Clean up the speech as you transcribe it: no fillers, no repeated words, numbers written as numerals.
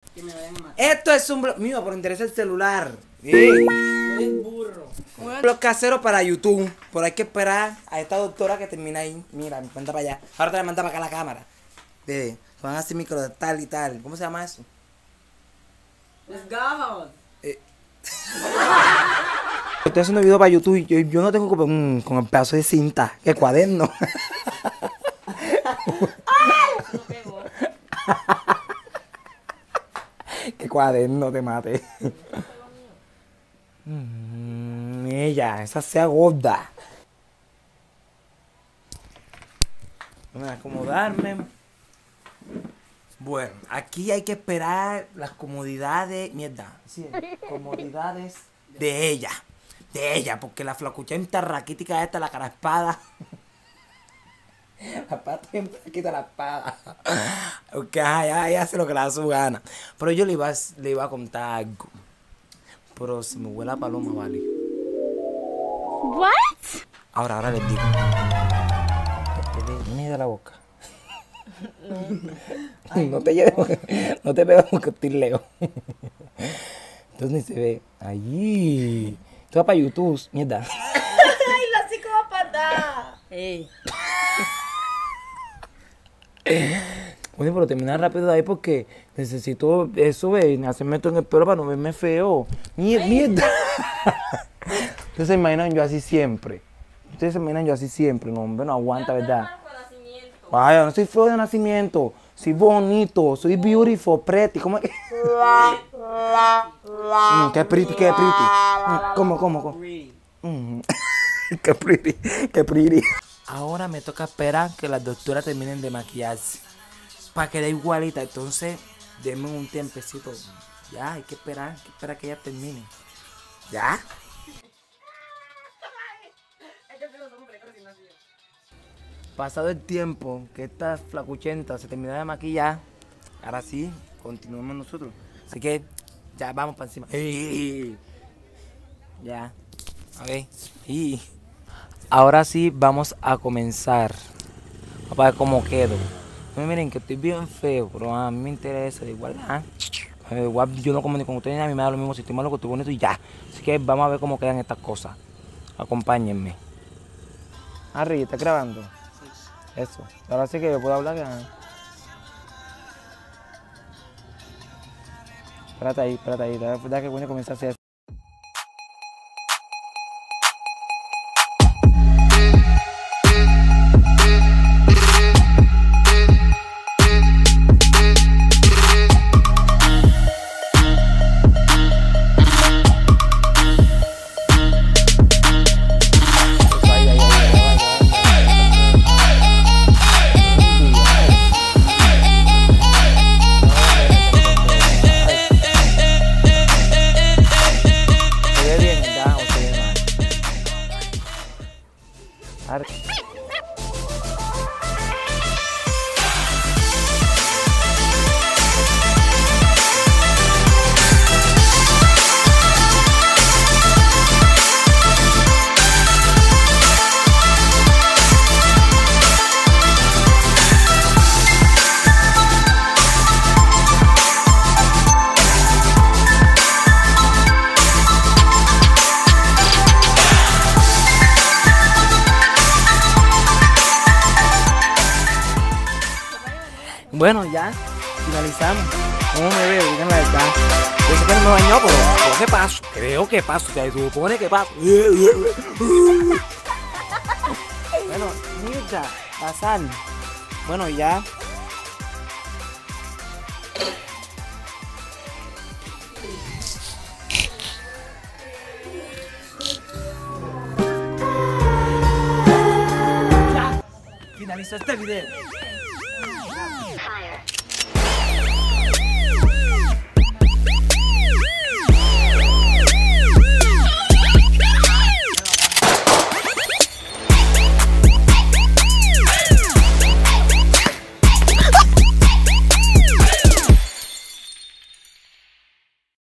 Que me vayan a matar. Esto es un blog. Mío, por interés el celular. Eres burro. Blog casero para YouTube. Pero hay que esperar a esta doctora que termina ahí. Mira, me manda para allá. Ahora te la manda para acá la cámara. Van a hacer micro de tal y tal. ¿Cómo se llama eso? Let's go. Estoy haciendo video para YouTube y yo no tengo con el pedazo de cinta, que cuaderno. No pegó. Que cuaderno te mate. Ella, esa sea gorda. Voy a acomodarme. Bueno, aquí hay que esperar las comodidades. Mierda. Sí, comodidades de ella. De ella, porque la flacuchenta raquítica esta, la cara espada. La pata siempre quita la espada. Porque ella hace lo que le da su gana. Pero yo le iba a contar algo. Pero si me huele a paloma, vale. What? Ahora les digo. Mira la boca. No te lleves, no te pegas porque estoy lejos. Entonces se ve. Allí. Esto va para YouTube, mierda. Ay, la psicópata. Ey. Oye, pero termina rápido de ahí porque necesito eso, hacerme esto en el pelo para no verme feo. Mierda. Ustedes se imaginan yo así siempre. Ustedes se imaginan yo así siempre. No, hombre, no aguanta, ¿verdad? Vaya, no soy feo de nacimiento. Soy bonito, soy beautiful, pretty. ¿Cómo es? Qué pretty, qué pretty. ¿Cómo? Qué pretty. Ahora me toca esperar que las doctoras terminen de maquillarse. Para que dé igualita. Entonces, denme un tiempecito. Ya, hay que esperar que ellas terminen. ¿Ya? Pasado el tiempo que esta flacuchenta se terminó de maquillar, ahora sí, continuemos nosotros. Así que, ya, vamos para encima. Ya, ok. Ahora sí, vamos a comenzar. Vamos a ver cómo quedo. No, miren que estoy bien feo, pero a mí me interesa, igual, igual yo no comunico con ustedes, a mí me da lo mismo si estoy malo que estoy bonito y ya. Así que vamos a ver cómo quedan estas cosas. Acompáñenme. Harry, ¿estás grabando? Eso. Ahora sí que yo puedo hablar. Espérate ahí. Deja que voy a comenzar a hacer. Bueno, ya finalizamos. ¿Cómo me veo? Digan la verdad. Yo sé que no me bañó, pero ¿qué paso? Creo que paso. Se supone que paso. Bueno, mira, pasar. Bueno, ya. Ya. Finalizó este video.